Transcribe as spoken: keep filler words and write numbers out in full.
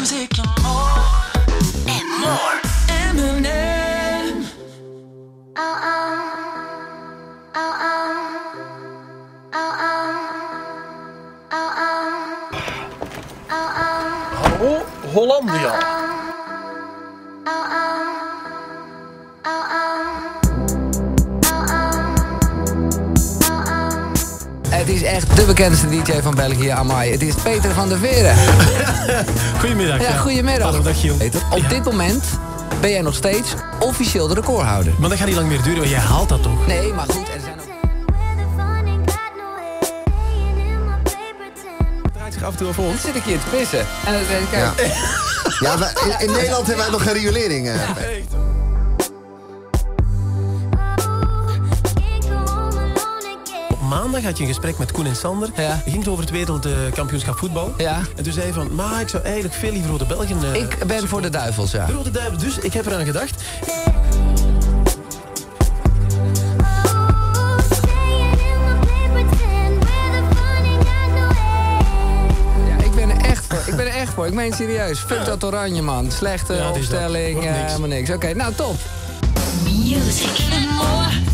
Music and more. And more. Eminem. Oh, oh. Oh, oh. Oh, oh. Oh, oh. Hallo, Hollandia. Het is echt de bekendste D J van België, Amai. Het is Peter van der Veren. Goedemiddag. Ja, goedemiddag. Hallo, dag Giel. Peter, op Ja. dit moment ben jij nog steeds officieel de recordhouder. Maar dat gaat niet lang meer duren, want jij haalt dat toch? Nee, maar goed, er zijn ook... Draait zich af en toe over ons. Zit ik hier te pissen. En dan denk ik, kijk, Ja, ja wij- in, in Nederland hebben wij nog geen riolering. eh. Op maandag had je een gesprek met Koen en Sander. Ja. Je ging het over het wereldkampioenschap voetbal. Ja. En toen zei je van, maar ik zou eigenlijk veel liever Rode Belgen... eh, ik ben voor de duivels, ja. de Rode Duivels, dus ik heb eraan gedacht. Ja, ik ben er echt voor. Ik ben er echt voor. Ik meen serieus. Fuck dat oranje, man. Slechte Ja, het is dat. opstelling, Wordt eh, niks. helemaal niks. Oké, nou top. Music and more.